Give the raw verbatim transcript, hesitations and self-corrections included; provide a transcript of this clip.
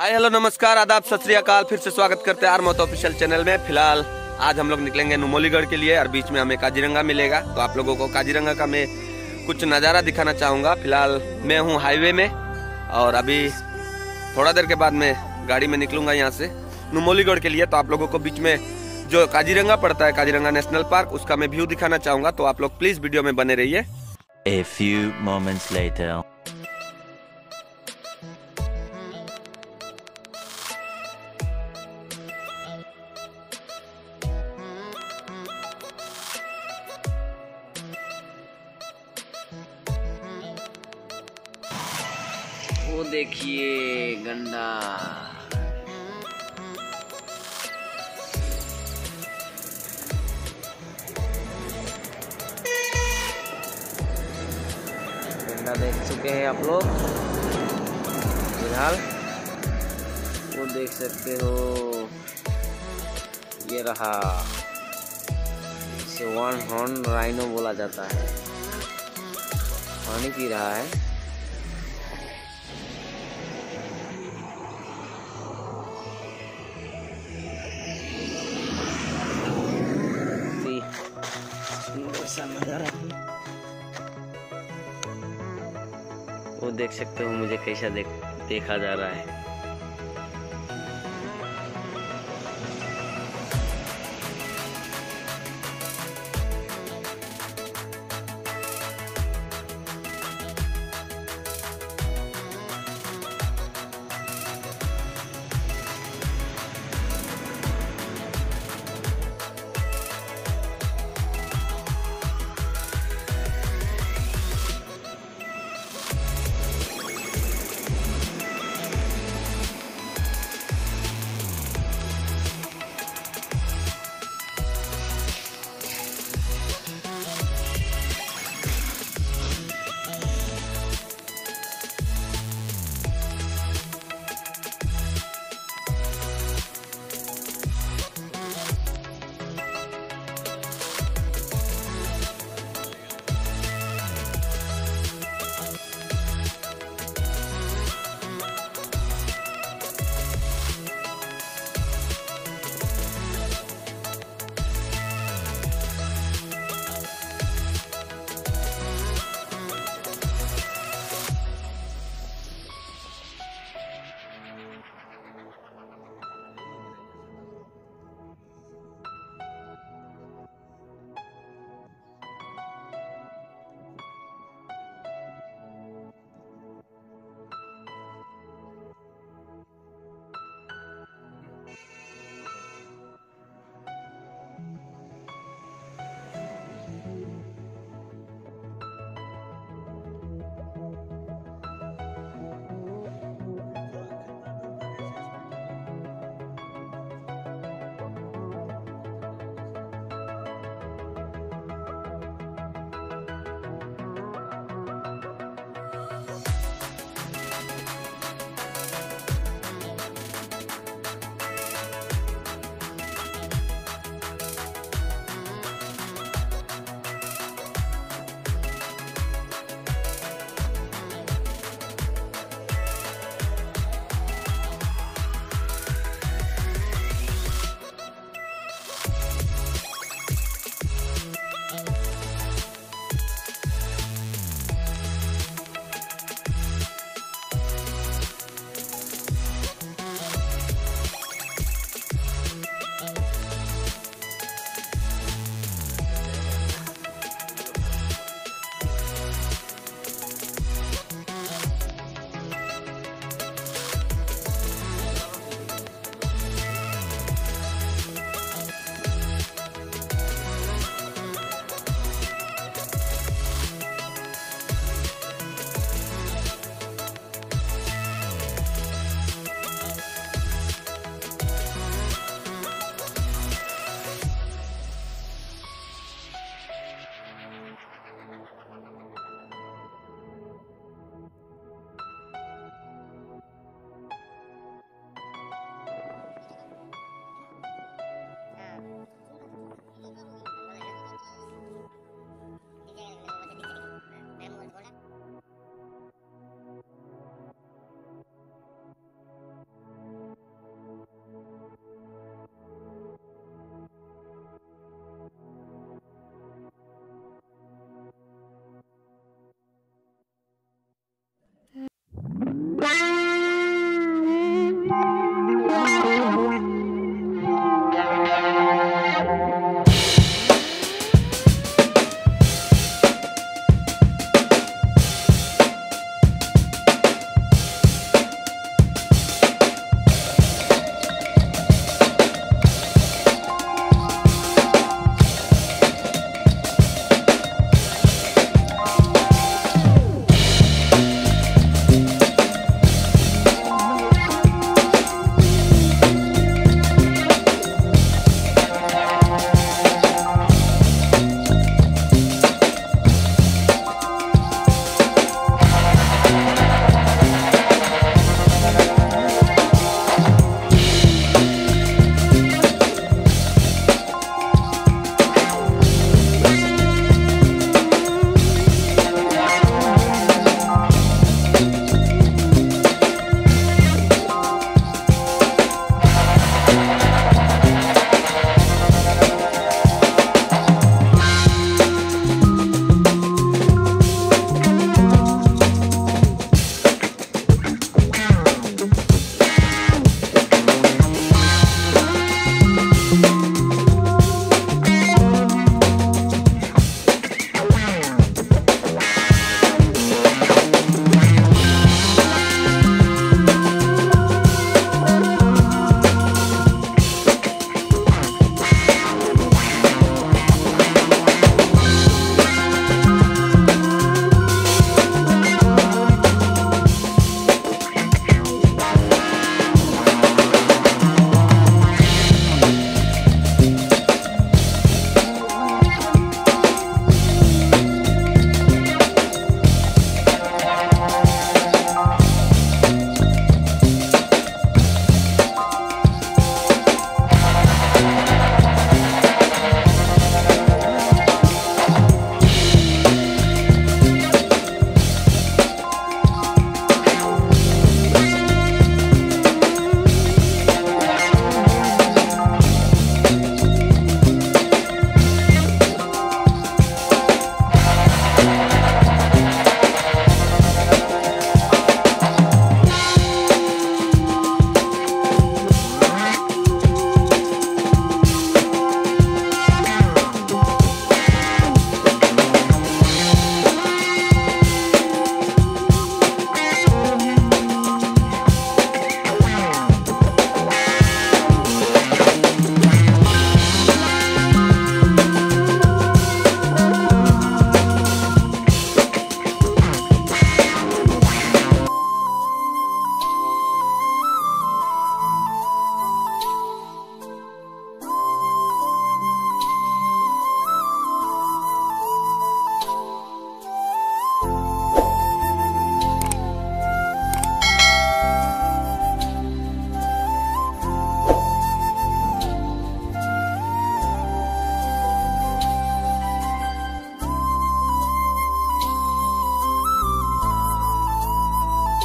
Hi hello नमस्कार आदाब सत श्री अकाल। फिर से स्वागत करते हैं आर मोतो ऑफिशियल चैनल में। फिलहाल आज हम लोग निकलेंगे नुमोलीगढ़ के लिए और बीच में हमें काजीरंगा मिलेगा, तो आप लोगों को काजीरंगा का मैं कुछ नज़ारा दिखाना चाहूँगा। फिलहाल मैं हूँ हाईवे में और अभी थोड़ा देर के बाद मैं गाड़ी में निकलूँगा यहाँ से नुमोलीगढ़ के लिए। तो आप लोगों को बीच में जो काजीरंगा पड़ता है, काजीरंगा नेशनल पार्क, उसका मैं व्यू दिखाना चाहूँगा। तो आप लोग प्लीज़ वीडियो में बने रहिए। A few moments later. वो देखिए गंडा। गंडा देख चुके हैं आप लोग। फिलहाल वो देख सकते हो, ये रहा। इसे वन हॉर्न राइनो बोला जाता है। पानी पी रहा है। नजारा वो देख सकते हो, मुझे कैसा देख देखा जा रहा है।